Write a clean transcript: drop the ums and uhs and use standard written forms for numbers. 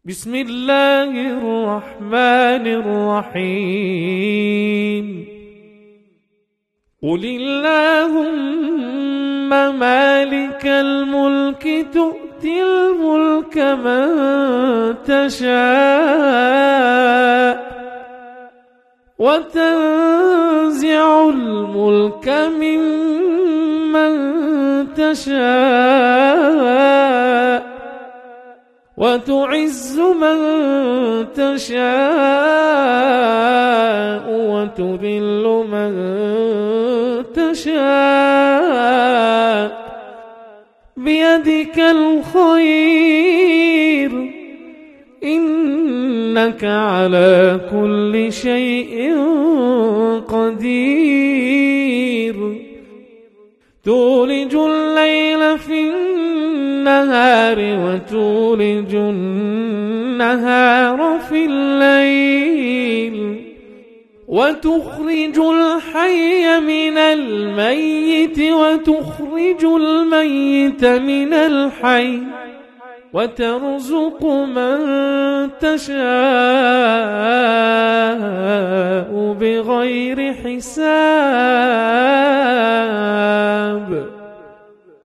بسم الله الرحمن الرحيم. قل اللهم مالك الملك تؤتي الملك من تشاء وتنزع الملك ممن تشاء وتعز من تشاء وتذل من تشاء بيدك الخير إنك على كل شيء قدير. تولج الليل في النهار وتولج النهار في الليل وتخرج الحي من الميت وتخرج الميت من الحي وترزق من تشاء بغير حساب.